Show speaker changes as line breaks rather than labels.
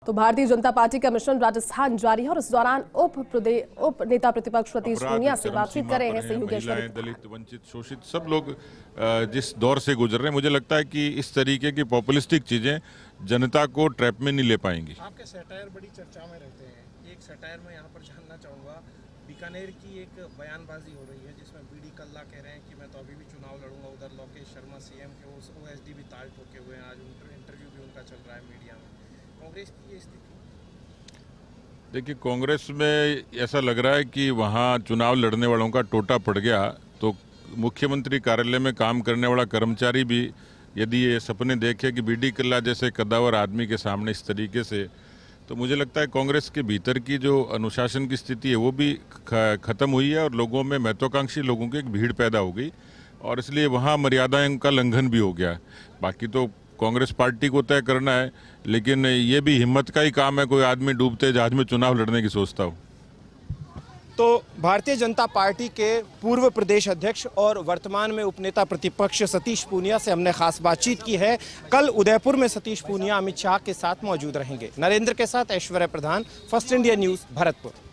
तो भारतीय जनता पार्टी का मिशन राजस्थान जारी है और इस दौरान उप नेता प्रतिपक्ष सतीश पूनिया से बातचीत कर रहे हैं
महिलाएं, दलित, वंचित, शोषित सब लोग जिस दौर से गुजर रहे हैं, मुझे लगता है कि इस तरीके की पॉपुलिस्टिक चीजें जनता को ट्रैप में नहीं ले पाएंगी।
आपके सैटायर बड़ी चर्चा में रहते हैं। एक सैटायर में यहाँ पर जानना चाहूंगा, बीकानेर की एक बयानबाजी हो रही है जिसमें बीडी कल्ला कह रहे हैं कि मैं तो अभी भी चुनाव लड़ूंगा। उधर लोकेश शर्मा सीएम के ओएसडी भी ताल ठोके हुए हैं। आज इंटरव्यू भी उनका चल रहा है मीडिया में। कांग्रेस की ये स्थिति,
देखिए, कांग्रेस में ऐसा लग रहा है कि वहाँ चुनाव लड़ने वालों का टोटा पड़ गया। तो मुख्यमंत्री कार्यालय में काम करने वाला कर्मचारी भी यदि ये सपने देखे कि बीडी कल्ला जैसे कद्दावर आदमी के सामने इस तरीके से, तो मुझे लगता है कांग्रेस के भीतर की जो अनुशासन की स्थिति है वो भी खत्म हुई है और लोगों में, महत्वाकांक्षी लोगों की एक भीड़ पैदा हो गई और इसलिए वहाँ मर्यादाओं का लंघन भी हो गया। बाकी तो कांग्रेस पार्टी को तय करना है, लेकिन ये भी हिम्मत का ही काम है कोई आदमी डूबते जहाज में चुनाव लड़ने की सोचता हो।
तो भारतीय जनता पार्टी के पूर्व प्रदेश अध्यक्ष और वर्तमान में उपनेता प्रतिपक्ष सतीश पूनिया से हमने खास बातचीत की है। कल उदयपुर में सतीश पूनिया अमित शाह के साथ मौजूद रहेंगे। नरेंद्र के साथ Aishwarya Pradhan, first India news, Bharatpur.